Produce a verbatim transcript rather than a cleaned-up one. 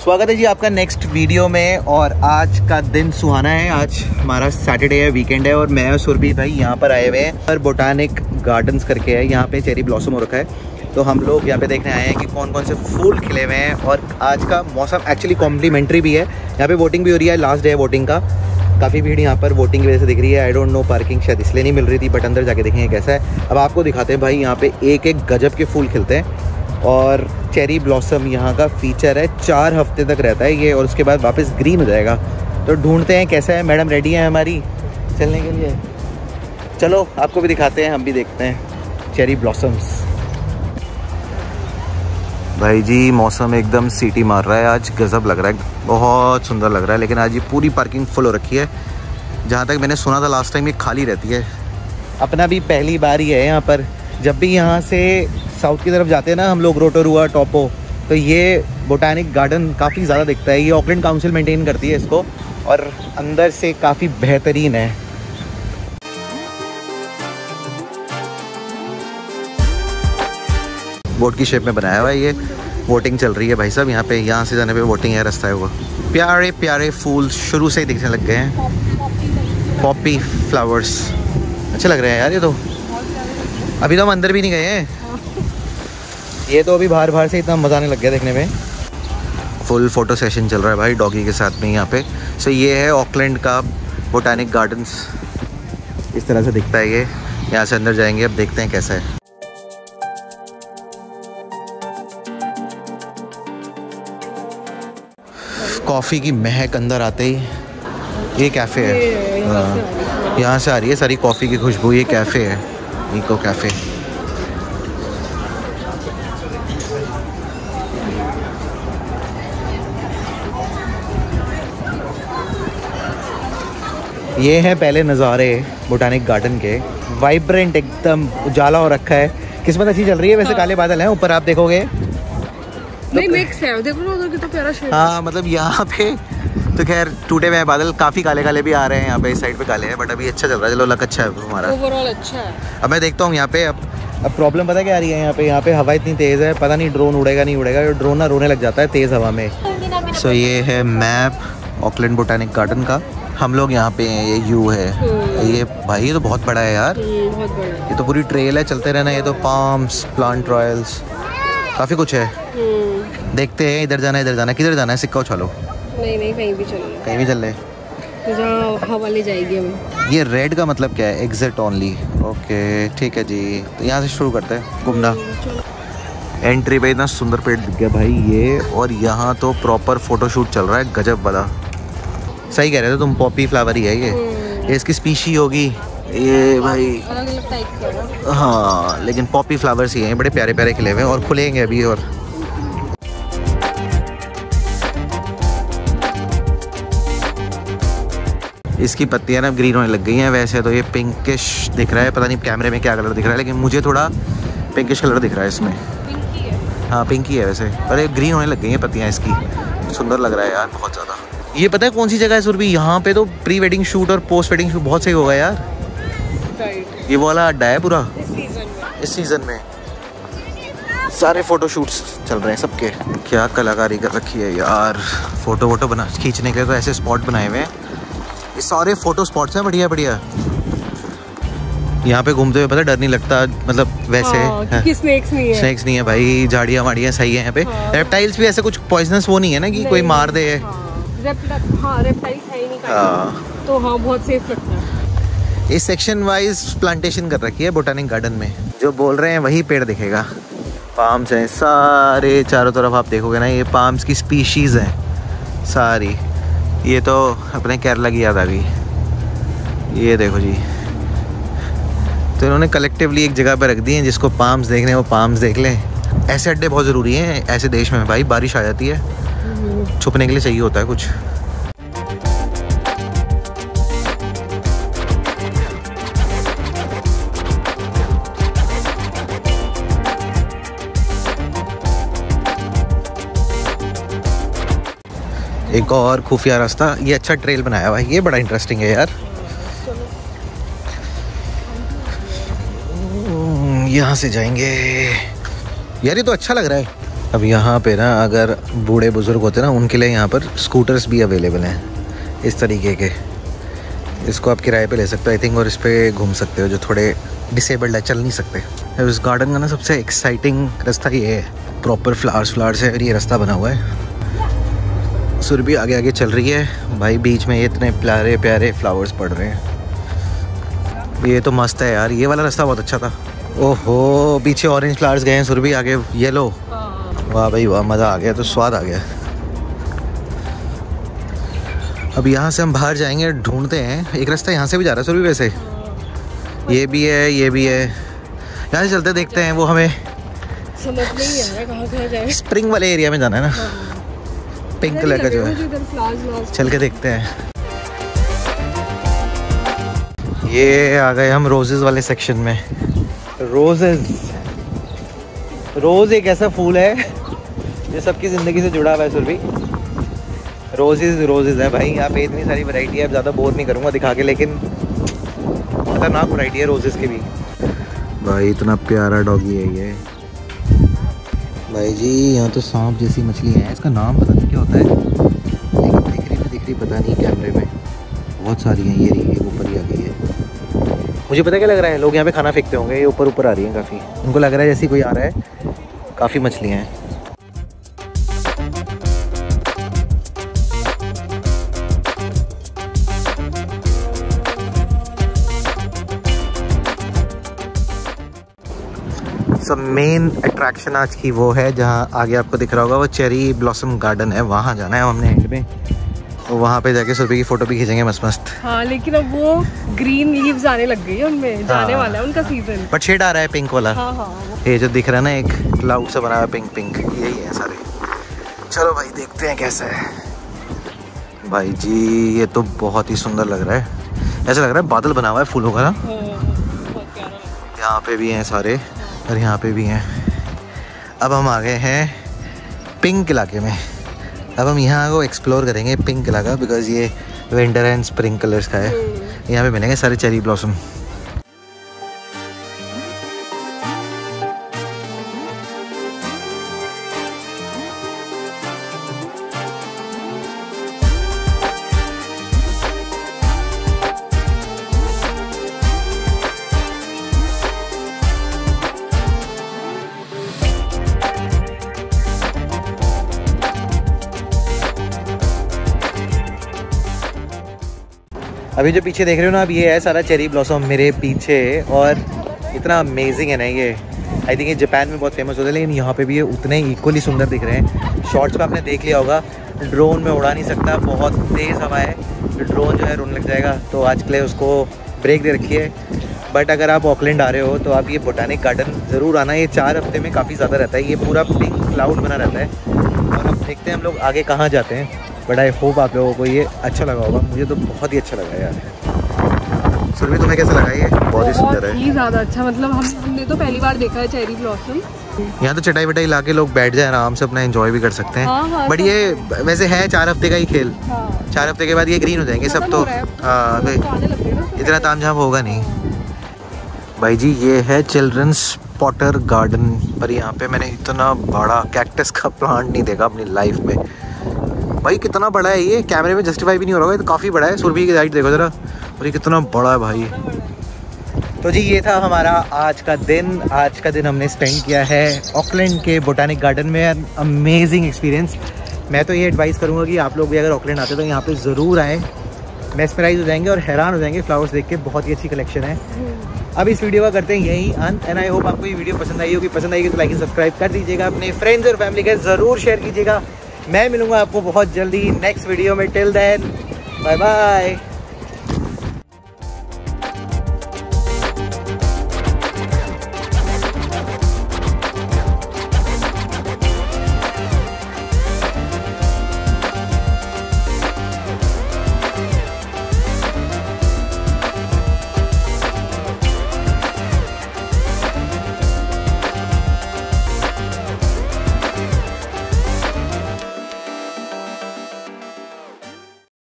स्वागत है जी आपका नेक्स्ट वीडियो में। और आज का दिन सुहाना है, आज हमारा सैटरडे है, वीकेंड है और मैं और सुरभि भाई यहाँ पर आए हुए हैं पर बोटानिक गार्डन्स करके है। यहाँ पे चेरी ब्लॉसम हो रखा है तो हम लोग यहाँ पे देखने आए हैं कि कौन कौन से फूल खिले हुए हैं। और आज का मौसम एक्चुअली कॉम्प्लीमेंट्री भी है। यहाँ पे वोटिंग भी हो रही है, लास्ट डे है वोटिंग का। काफ़ी भीड़ यहाँ पर वोटिंग की वजह से दिख रही है। आई डोंट नो पार्किंग शायद इसलिए नहीं मिल रही थी, बट अंदर जाके देखेंगे कैसा है। अब आपको दिखाते हैं भाई, यहाँ पे एक एक गजब के फूल खिलते हैं और चेरी ब्लॉसम यहाँ का फीचर है। चार हफ्ते तक रहता है ये और उसके बाद वापस ग्रीन हो जाएगा। तो ढूंढते हैं कैसा है। मैडम रेडी है हमारी चलने के लिए, चलो आपको भी दिखाते हैं, हम भी देखते हैं चेरी ब्लॉसम्स। भाई जी मौसम एकदम सीटी मार रहा है, आज गजब लग रहा है, बहुत सुंदर लग रहा है। लेकिन आज ये पूरी पार्किंग फुल हो रखी है। जहाँ तक मैंने सुना था लास्ट टाइम ये खाली रहती है। अपना भी पहली बार ही है यहाँ पर। जब भी यहाँ से साउथ की तरफ जाते हैं ना हम लोग, रोटोरुआ, टॉपो, तो ये बोटानिक गार्डन काफ़ी ज़्यादा दिखता है। ये ऑकलैंड काउंसिल मेंटेन करती है इसको और अंदर से काफ़ी बेहतरीन है। बोट की शेप में बनाया हुआ है ये। वोटिंग चल रही है भाई साहब यहाँ पे, यहाँ से जाने पे वोटिंग है, रास्ता है वो। प्यारे प्यारे फूल शुरू से ही दिखने लग गए हैं। पॉपी फ्लावर्स अच्छे लग रहे हैं यार ये तो। अभी तो हम अंदर भी नहीं गए हैं, ये तो अभी बाहर बाहर से इतना मज़ा आने लग गया देखने में। फुल फोटो सेशन चल रहा है भाई डॉगी के साथ में यहाँ पे। सो ये है ऑकलैंड का बोटानिक गार्डन्स, इस तरह से दिखता है ये। यहाँ से अंदर जाएंगे, अब देखते हैं कैसा है। कॉफ़ी की महक अंदर आते ही, ये कैफ़े है, हाँ यहाँ से आ रही है सारी कॉफ़ी की खुशबू। ये कैफ़े है, इको कैफ़े। ये है पहले नज़ारे बोटानिक गार्डन के। वाइब्रेंट एकदम उजाला हो रखा है, किस्मत अच्छी चल रही है। वैसे हाँ। काले बादल हैं ऊपर, आप देखोगे नहीं मिक्स है, देखो ना उधर कितना प्यारा शेड। हाँ मतलब यहाँ पे तो खैर टूटे हुए बादल काफ़ी काले काले भी आ रहे हैं यहाँ पे, इस साइड पे काले हैं, बट अभी अच्छा चल रहा है। चलो लक अच्छा है हमारा, ओवरऑल अच्छा है। अब मैं देखता हूँ यहाँ पे। अब अब प्रॉब्लम पता क्या आ रही है यहाँ पे, यहाँ पे हवा इतनी तेज़ है, पता नहीं ड्रोन उड़ेगा नहीं उड़ेगा। ड्रोन ना रोने लग जाता है तेज़ हवा में। सो so, ये है मैप ऑकलैंड बोटानिक गार्डन का। हम लोग यहाँ पे हैं, ये यू है ये। भाई ये तो बहुत बड़ा है यार, बहुत बड़ा। ये तो पूरी ट्रेल है, चलते रहना। ये तो पाम्स, प्लांट रॉयल्स, काफ़ी कुछ है। देखते हैं, इधर जाना है इधर जाना है, किधर जाना है सिक्का उछालो। नहीं नहीं कहीं भी चलो, कहीं भी चल रहे, तो जहाँ हवा ले जाएगी हमें। ये रेड का मतलब क्या है? Exit only. ओके ठीक है जी, तो यहाँ से शुरू करते हैं घूमना। एंट्री पे इतना सुंदर पेड़ दिख गया भाई ये, और यहाँ तो प्रॉपर फोटोशूट चल रहा है, गजब वाला। सही कह रहे थे तुम, पॉपी फ्लावर ही है ये। ये इसकी स्पीशी होगी ये भाई, अलग अलग टाइप का। हाँ लेकिन पॉपी फ्लावर्स ही हैं, बड़े प्यारे प्यारे खिले हुए हैं और खुलेंगे अभी। और इसकी पत्तियां ना ग्रीन होने लग गई हैं। वैसे तो ये पिंकिश दिख रहा है, पता नहीं कैमरे में क्या कलर दिख रहा है, लेकिन मुझे थोड़ा पिंकिश कलर दिख रहा है इसमें। पिंकी है, हाँ पिंकी है वैसे, पर ये ग्रीन होने लग गई हैं पत्तियां इसकी। सुंदर लग रहा है यार बहुत ज़्यादा। ये पता है कौन सी जगह है सुरभि? यहाँ पे तो प्री वेडिंग शूट और पोस्ट वेडिंग शूट बहुत सही होगा यार। ये वो वाला अड्डा है पूरा इस सीजन में। इस सीज़न में सारे फोटो शूट्स चल रहे हैं सबके। क्या कलाकारी कर रखी है यार, फोटो वोटो बना खींचने के तो ऐसे स्पॉट बनाए हुए हैं। ये सारे फोटो स्पॉट्स हैं बढ़िया बढ़िया। यहाँ पे घूमते हुए पता डर नहीं लगता, मतलब वैसे हाँ, क्योंकि स्नेक्स नहीं है। स्नेक्स नहीं है भाई, झाड़ियाँ वाड़ियाँ सही है यहाँ पे। हाँ। रेप्टाइल्स भी ऐसे कुछ पॉइजनस वो नहीं है ना कि नहीं, कोई मार दे। हाँ, रेप्टाइल, हाँ रेप्टाइल्स है ही नहीं। हाँ तो हाँ बहुत सेफ लगता है। इस सेक्शन वाइज प्लांटेशन कर रखी है बोटानिक गार्डन में। जो बोल रहे हैं वही पेड़ दिखेगा। पाम्स हैं सारे चारों तरफ, आप देखोगे ना ये पाम्स की स्पीशीज़ हैं सारी। ये तो अपने केरला की याद आ गई। ये देखो जी, तो इन्होंने कलेक्टिवली एक जगह पर रख दी है, जिसको पाम्स देखने वो पाम्स देख लें। ऐसे अड्डे बहुत ज़रूरी हैं ऐसे देश में भाई, बारिश आ जाती है, छुपने के लिए चाहिए होता है कुछ। एक और खुफिया रास्ता, ये अच्छा ट्रेल बनाया हुआ है, ये बड़ा इंटरेस्टिंग है यार। यहाँ से जाएंगे यार, ये तो अच्छा लग रहा है। अब यहाँ पे ना अगर बूढ़े बुजुर्ग होते हैं ना, उनके लिए यहाँ पर स्कूटर्स भी अवेलेबल हैं इस तरीके के। इसको आप किराए पे ले सकते हो आई थिंक, और इस पर घूम सकते हो जो थोड़े डिसेबल्ड है, चल नहीं सकते। अब इस गार्डन का ना सबसे एक्साइटिंग रास्ता ये है, प्रॉपर फ्लावर्स फ्लावर्स है और ये रास्ता बना हुआ है। सुरभि आगे आगे चल रही है भाई, बीच में ये इतने प्यारे प्यारे फ्लावर्स पड़ रहे हैं। ये तो मस्त है यार, ये वाला रास्ता बहुत अच्छा था। ओहो, पीछे ऑरेंज फ्लावर्स गए हैं, सुरभि आगे येलो। वाह भाई वाह, मज़ा आ गया, तो स्वाद आ गया। अब यहाँ से हम बाहर जाएंगे, ढूंढते हैं एक रास्ता यहाँ से भी जा रहा है सुरभि वैसे। ये भी है, ये भी है, यहाँ से चलते देखते हैं। वो हमें समझ नहीं आ रहा कहाँ कहाँ जाए। स्प्रिंग वाले एरिया में जाना है ना, पिंक कलर का जो है, चल के देखते हैं। ये आ गए हम रोजेस वाले सेक्शन में। रोजेस, रोज एक ऐसा फूल है जो सबकी ज़िंदगी से जुड़ा हुआ है सुरभि। रोजेस रोजेस है भाई, यहाँ पे इतनी सारी वैरायटी है। अब ज़्यादा बोर नहीं करूँगा दिखा के, लेकिन खतरनाक वैरायटी है रोजेस की भी। भाई इतना प्यारा डॉगी है ये भाई जी। यहाँ तो सांप जैसी मछली है, इसका नाम पता नहीं क्या होता है, लेकिन दिख रही दिख रही पता नहीं कैमरे में। बहुत सारी हैं, ये रही है ऊपर ही आ गई है। मुझे पता क्या लग रहा है, लोग यहाँ पे खाना फेंकते होंगे, ये ऊपर ऊपर आ रही हैं काफ़ी। उनको लग रहा है जैसे कोई आ रहा है, काफ़ी मछलियाँ हैं। सब मेन अट्रैक्शन आज की वो है, जहाँ आगे आपको दिख रहा होगा वो चेरी ब्लॉसम गार्डन है, वहाँ जाना है हमने एंड में। तो वहाँ पे जाके सुरभि की फ़ोटो भी खींचेंगे मस्त मस्त। हाँ, लेकिन अब वो ग्रीन लीव्स आने लग गई है उनमें, जाने वाला है उनका सीजन। बट शेड आ रहा है पिंक वाला। हाँ हाँ, ये जो दिख रहा है ना एक क्लाउड से बना हुआ पिंक पिंक, यही है सारे। चलो भाई देखते हैं कैसा है। भाई जी ये तो बहुत ही सुंदर लग रहा है, ऐसा लग रहा है बादल बना हुआ है फूलों का ना। यहाँ पे भी हैं सारे और यहाँ पे भी हैं। अब हम आ गए हैं पिंक इलाके में। अब हम यहाँ को एक्सप्लोर करेंगे पिंक इलाका, बिकॉज ये विंटर एंड स्प्रिंग कलर्स का है। यहाँ पे मिलेंगे सारे चेरी ब्लॉसम। अभी जो पीछे देख रहे हो ना, अब ये है सारा चेरी ब्लॉसम मेरे पीछे, और इतना अमेजिंग है ना ये। आई थिंक ये जापान में बहुत फेमस होता है, लेकिन यहाँ पे भी ये उतने इक्वली सुंदर दिख रहे हैं। शॉर्ट्स पे आपने देख लिया होगा, ड्रोन में उड़ा नहीं सकता, बहुत तेज़ हवा है, तो ड्रोन जो है रोने लग जाएगा, तो आज के लिए उसको ब्रेक दे रखी है। बट अगर आप ऑकलैंड आ रहे हो तो आप ये बोटानिक गार्डन ज़रूर आना। ये चार हफ्ते में काफ़ी ज़्यादा रहता है, ये पूरा पिंक क्लाउड बना रहता है। और अब देखते हैं हम लोग आगे कहाँ जाते हैं, बट आई होप आप लोगों को ये अच्छा लगा होगा। मुझे तो बहुत ही अच्छा लगा यार। सुरभि तुम्हें कैसा लगा ये? बहुत ही सुंदर है, बहुत ही ज़्यादा अच्छा। मतलब हम हमने तो पहली बार देखा है चेरी ब्लॉसम। यहाँ तो चटाई वटाई ला के लोग बैठ जाए आराम से, अपना एंजॉय भी कर सकते हैं। हाँ, हाँ, बट ये वैसे है चार हफ्ते का ही खेल। हाँ। चार हफ्ते के बाद ये ग्रीन हो जाएंगे सब, तो हाँ इतना तामझाम होगा नहीं। भाई जी ये है चिल्ड्रंस पॉटर गार्डन, पर यहाँ पे मैंने इतना बड़ा कैक्टस का प्लांट नहीं देखा अपनी लाइफ में। भाई कितना बड़ा है ये, कैमरे में जस्टिफाई भी नहीं हो रहा है, तो काफ़ी बड़ा है। सुरभि की साइड देखो ज़रा, और ये कितना बड़ा है भाई। तो जी ये था हमारा आज का दिन। आज का दिन हमने स्पेंड किया है ऑकलैंड के बोटानिक गार्डन में। Amazing experience. मैं तो ये एडवाइस करूँगा कि आप लोग भी अगर ऑकलैंड आते तो यहाँ पे ज़रूर आएँ, मेस्मराइज हो जाएंगे और हैरान हो जाएंगे फ्लावर्स देख के। बहुत ही अच्छी कलेक्शन है। अब इस वीडियो का करते हैं यही अंत, एंड आई होप आपको ये वीडियो पसंद आई होगी। पसंद आएगी तो लाइक एंड सब्सक्राइब कर दीजिएगा, अपने फ्रेंड्स और फैमिली के ज़रूर शेयर कीजिएगा। मैं मिलूंगा आपको बहुत जल्दी नेक्स्ट वीडियो में। Till then bye bye.